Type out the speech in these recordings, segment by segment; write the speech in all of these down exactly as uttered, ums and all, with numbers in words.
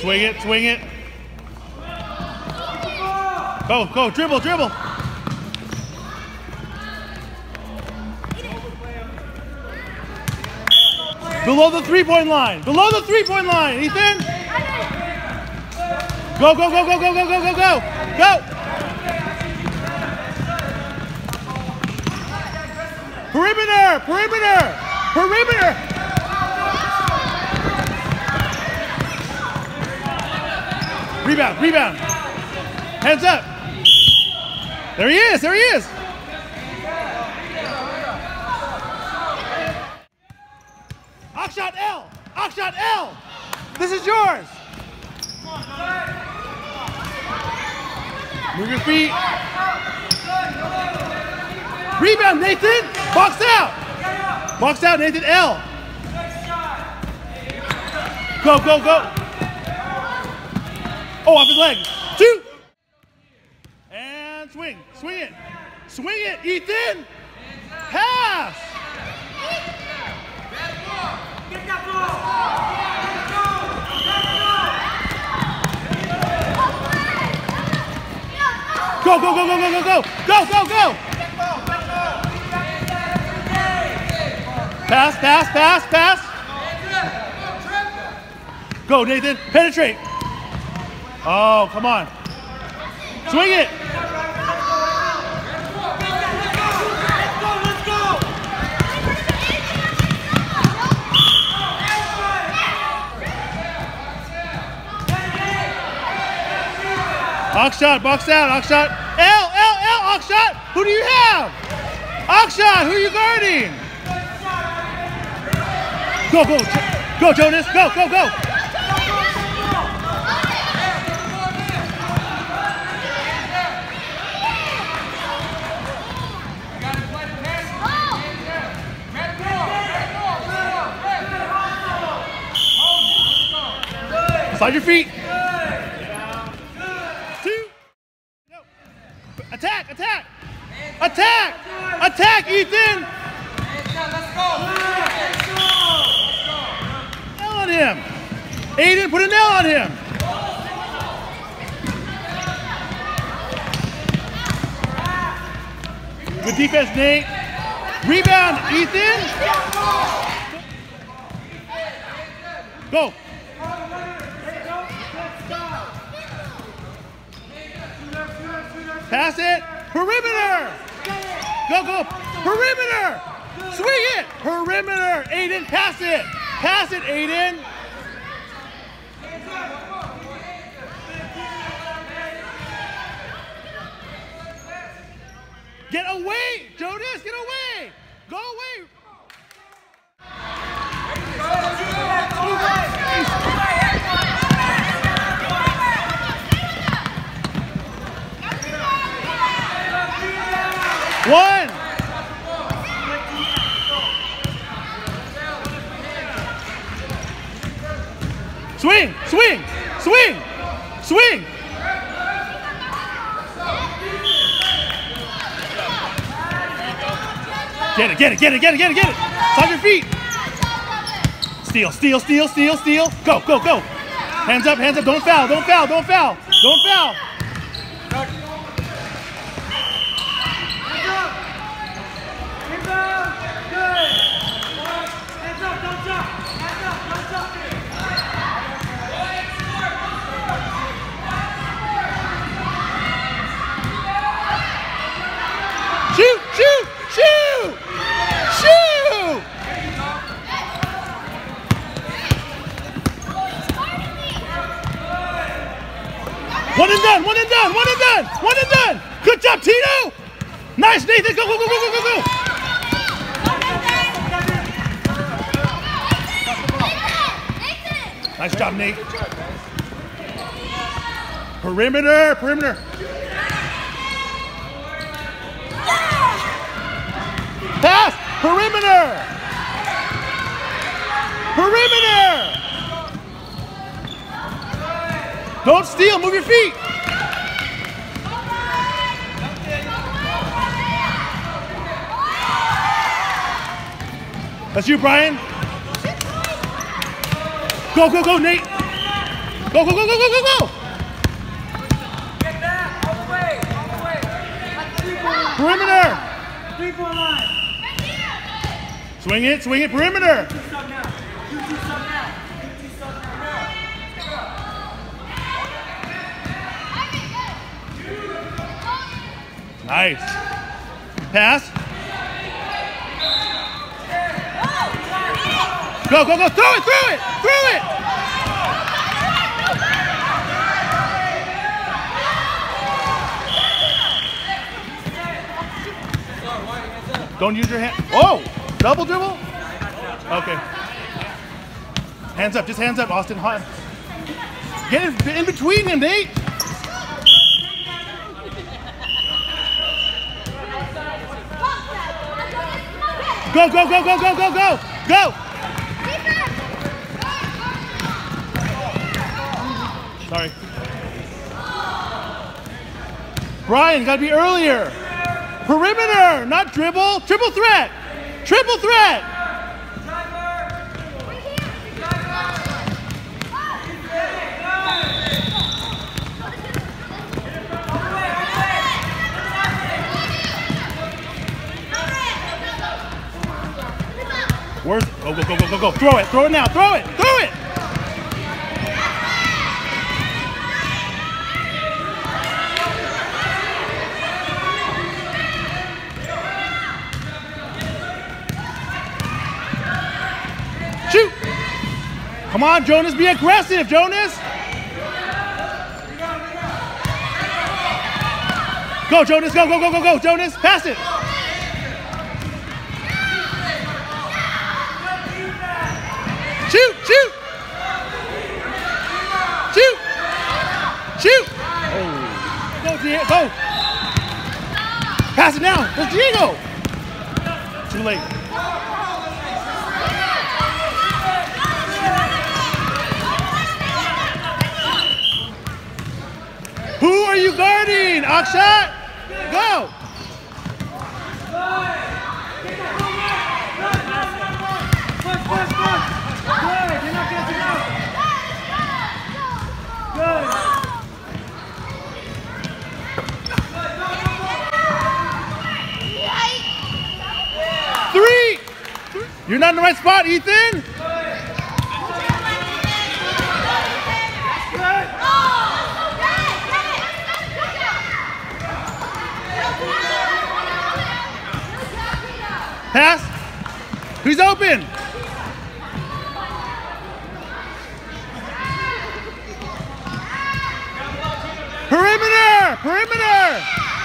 Swing it, swing it. Go, go, dribble, dribble. Below the three-point line. Below the three-point line, Ethan. Go, go, go, go, go, go, go, go, go. Go. Perimeter, perimeter, perimeter. Rebound, rebound. Hands up. There he is, there he is. Oxshot L, Oxshot L. This is yours. Move your feet. Rebound, Nathan. Box out. Box out, Nathan. L. Go, go, go. Oh, off his leg. Two. And swing. Swing it. Swing it, Ethan. Pass. Go, go, go, go, go, go, go. Go, go, go. Pass, pass, pass, pass. Go, Nathan. Penetrate. Oh, come on. Swing it. Oxshot, box out, Oxshot. L, L, L, Oxshot. Who do you have? Oxshot, who are you guarding? Go, go, go, Jonas. Go, go, go. Slide your feet. Two. Go. Attack, attack. Attack. Attack, Ethan. Nail on him. Aiden, put a nail on him. Good defense, Nate. Rebound, Ethan. Go. Pass it. Perimeter. Go, go. Perimeter. Swing it. Perimeter. Aiden, pass it. Pass it, Aiden. Get away, Jonas. Get away. Go away. One. Swing, swing, swing, swing. Get it, get it, get it, get it, get it, get it. It's on your feet. Steal, steal, steal, steal, steal. Go, go, go. Hands up, hands up. Don't foul, don't foul, don't foul, don't foul. Shoot, shoot, shoot, shoot! One and done, one and done, one and done, one and done! Good job, Tito! Nice, Nathan, go, go, go, go, go, go, go! Nice job, Nate. Perimeter, perimeter. Pass! Perimeter! Perimeter! Don't steal, move your feet! That's you, Brian. Go, go, go, Nate! Go, go, go, go, go, go, go! Get back, all the way, all the way. Perimeter! Three-point line. Swing it, swing it, perimeter! Do some now. You do some now. You do some now. Nice. Pass. Go, go, go, throw it, throw it, throw it! Don't use your hand. Whoa! Double dribble? Okay. Hands up, just hands up, Austin. Get it in between him, Nate! Go, go, go, go, go, go, go! Go! Sorry. Brian, gotta be earlier. Perimeter, not dribble. Triple threat. Triple threat. Where's go go go go go go? Throw it! Throw it now! Throw it! Throw it! Shoot! Come on, Jonas, be aggressive, Jonas! Go, Jonas, go, go, go, go, go, Jonas, pass it! Shoot, shoot! Shoot! Shoot! Oh. Go, Diego, go! Pass it down, there's Diego! Too late. Who are you guarding? Akshat? Go! Push, push, push! Good, you're not catching up! Good! Three! You're not in the right spot, Ethan! Pass. Who's open? Perimeter! Perimeter!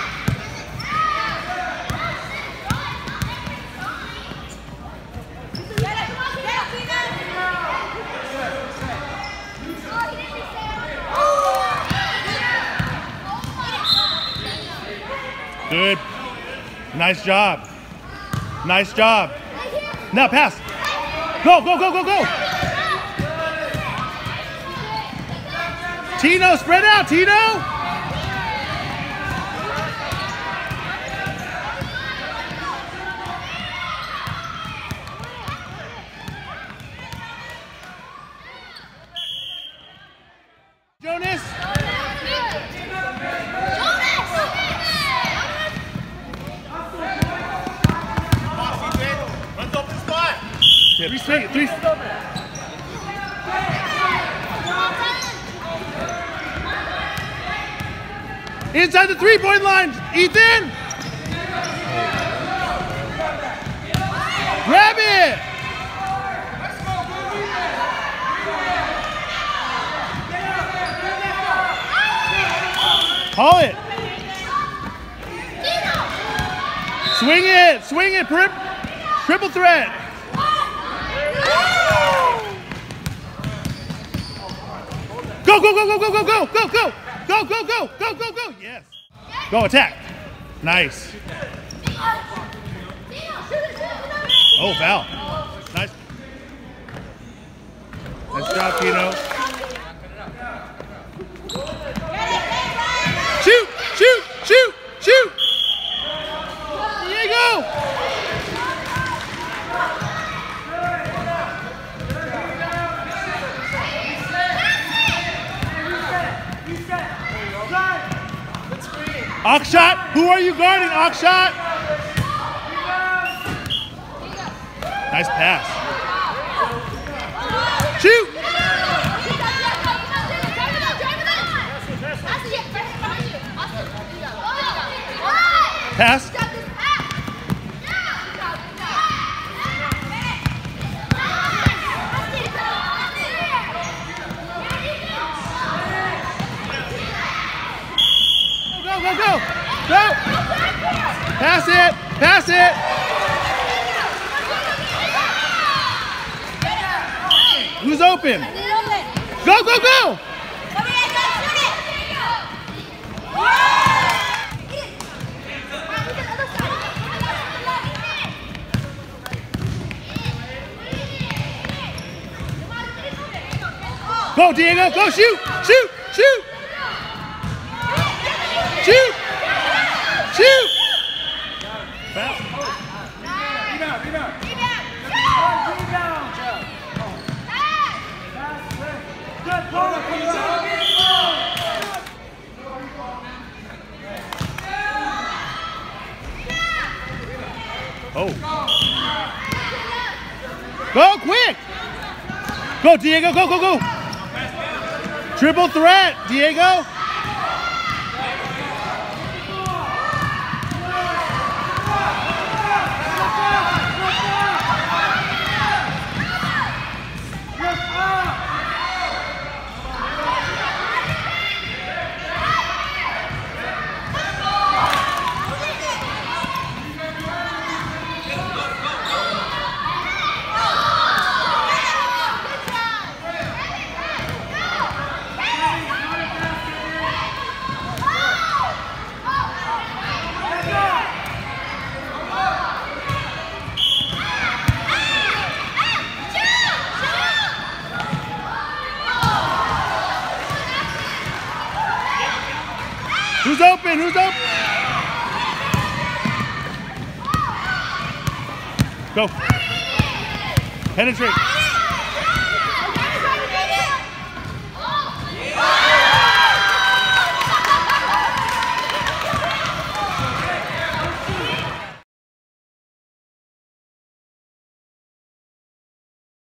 Good. Nice job. Nice job. Now pass. Go, go, go, go, go. Tino, spread out, Tino. Jonas. Three straight, three. Inside the three-point line, Ethan. Grab it. Haul it. Swing it, swing it, Prip. Triple threat. Go, go, go, go, go, go, go, go, go, go, go, go, go, go, go, yes. Go, attack. Nice. Oh, foul. Nice. Nice job, Tino. Shoot, shoot, shoot, shoot. Diego. Akshat, who are you guarding, Akshat? Nice pass. Shoot! Pass. Go, go, go! Go! Pass it! Pass it! Who's open? Go, go, go! Go, Diego! Go, shoot! Shoot! Shoot! Shoot! Shoot! Foul. Rebound, rebound. Good ball. Oh. Go quick! Go, Diego! Go, go, go! Triple threat, Diego! Who's open? Who's open? Go. Penetrate.